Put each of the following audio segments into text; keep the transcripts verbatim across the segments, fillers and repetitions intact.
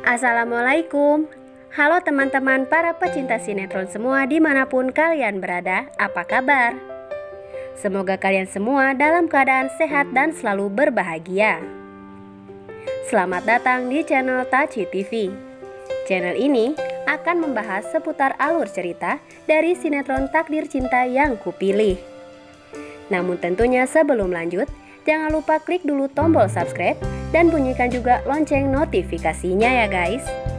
Assalamualaikum. Halo teman-teman para pecinta sinetron semua dimanapun kalian berada, apa kabar? Semoga kalian semua dalam keadaan sehat dan selalu berbahagia. Selamat datang di channel Taci T V. Channel ini akan membahas seputar alur cerita dari sinetron Takdir Cinta Yang Kupilih. Namun tentunya sebelum lanjut, jangan lupa klik dulu tombol subscribe dan bunyikan juga lonceng notifikasinya ya guys.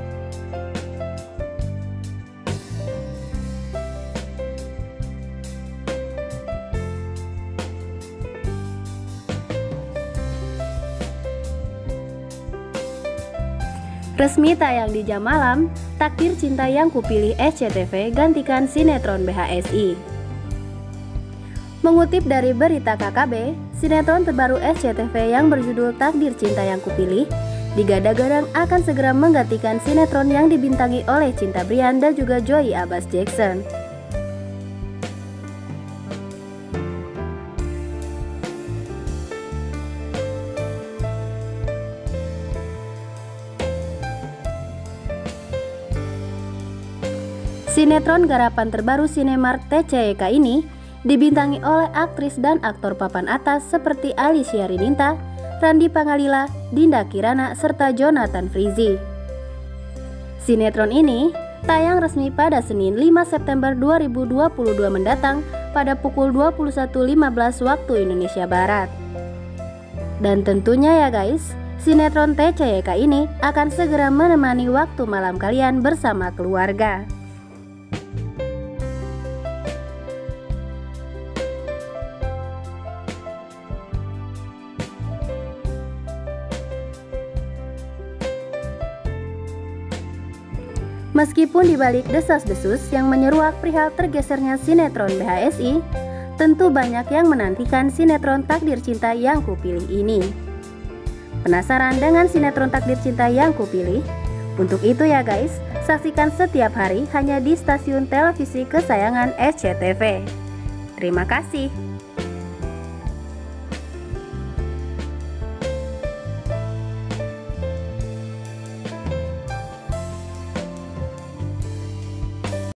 Resmi tayang di jam malam, Takdir Cinta Yang Kupilih S C T V gantikan sinetron B H S I. Mengutip dari berita K K B, sinetron terbaru S C T V yang berjudul Takdir Cinta Yang Kupilih digadang-gadang akan segera menggantikan sinetron yang dibintangi oleh Cinta Brian dan juga Joey Abbas Jackson. Sinetron garapan terbaru Sinemart T C Y K ini dibintangi oleh aktris dan aktor papan atas seperti Alicia Rininta, Randy Pangalila, Dinda Kirana, serta Jonathan Frizzy. Sinetron ini tayang resmi pada Senin lima September dua ribu dua puluh dua mendatang pada pukul dua puluh satu lima belas waktu Indonesia Barat. Dan tentunya ya guys, sinetron T C Y K ini akan segera menemani waktu malam kalian bersama keluarga. Meskipun dibalik desas-desus yang menyeruak perihal tergesernya sinetron B H S I, tentu banyak yang menantikan sinetron Takdir Cinta Yang Kupilih ini. Penasaran dengan sinetron Takdir Cinta Yang Kupilih? Untuk itu ya guys, saksikan setiap hari hanya di stasiun televisi kesayangan S C T V. Terima kasih.